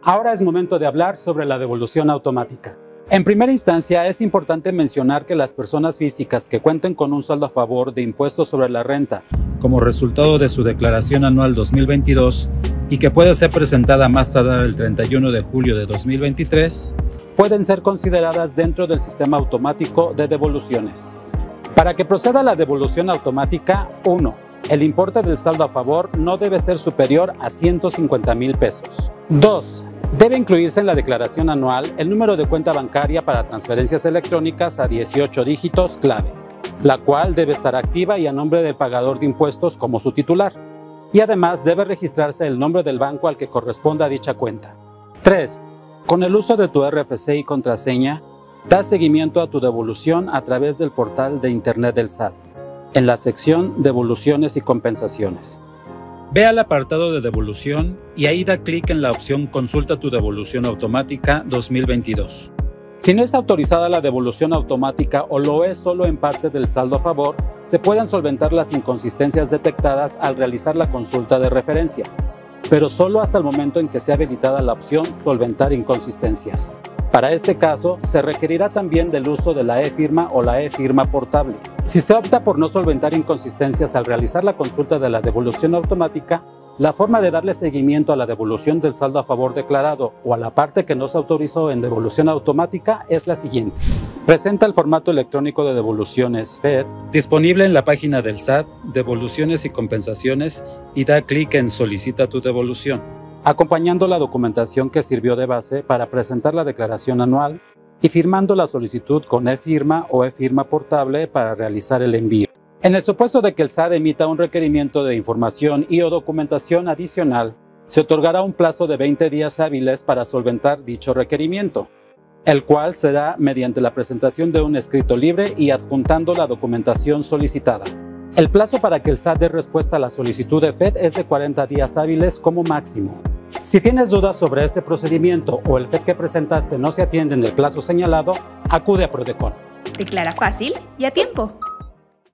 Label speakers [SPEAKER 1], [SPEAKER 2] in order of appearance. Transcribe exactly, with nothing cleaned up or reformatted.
[SPEAKER 1] Ahora es momento de hablar sobre la devolución automática. En primera instancia, es importante mencionar que las personas físicas que cuenten con un saldo a favor de impuestos sobre la renta como resultado de su declaración anual dos mil veintidós y que puede ser presentada más tardar el treinta y uno de julio de dos mil veintitrés, pueden ser consideradas dentro del sistema automático de devoluciones. Para que proceda la devolución automática, uno. El importe del saldo a favor no debe ser superior a ciento cincuenta mil pesos. dos. Debe incluirse en la declaración anual el número de cuenta bancaria para transferencias electrónicas a dieciocho dígitos clave, la cual debe estar activa y a nombre del pagador de impuestos como su titular. Y además debe registrarse el nombre del banco al que corresponda a dicha cuenta. tres. Con el uso de tu R F C y contraseña, da seguimiento a tu devolución a través del portal de Internet del S A T, en la sección Devoluciones y Compensaciones. Ve al apartado de devolución y ahí da clic en la opción Consulta tu devolución automática dos mil veintidós. Si no es autorizada la devolución automática o lo es solo en parte del saldo a favor, se pueden solventar las inconsistencias detectadas al realizar la consulta de referencia, pero solo hasta el momento en que sea habilitada la opción Solventar inconsistencias. Para este caso, se requerirá también del uso de la e-firma o la e-firma portable. Si se opta por no solventar inconsistencias al realizar la consulta de la devolución automática, la forma de darle seguimiento a la devolución del saldo a favor declarado o a la parte que no se autorizó en devolución automática es la siguiente. Presenta el formato electrónico de devoluciones F E D disponible en la página del S A T, Devoluciones y Compensaciones, y da clic en Solicita tu devolución, acompañando la documentación que sirvió de base para presentar la declaración anual y firmando la solicitud con e-firma o e-firma portable para realizar el envío. En el supuesto de que el S A T emita un requerimiento de información y o documentación adicional, se otorgará un plazo de veinte días hábiles para solventar dicho requerimiento, el cual será mediante la presentación de un escrito libre y adjuntando la documentación solicitada. El plazo para que el S A T dé respuesta a la solicitud de F E D es de cuarenta días hábiles como máximo. Si tienes dudas sobre este procedimiento o el F E D que presentaste no se atiende en el plazo señalado, acude a Prodecon.
[SPEAKER 2] Declara fácil y a tiempo.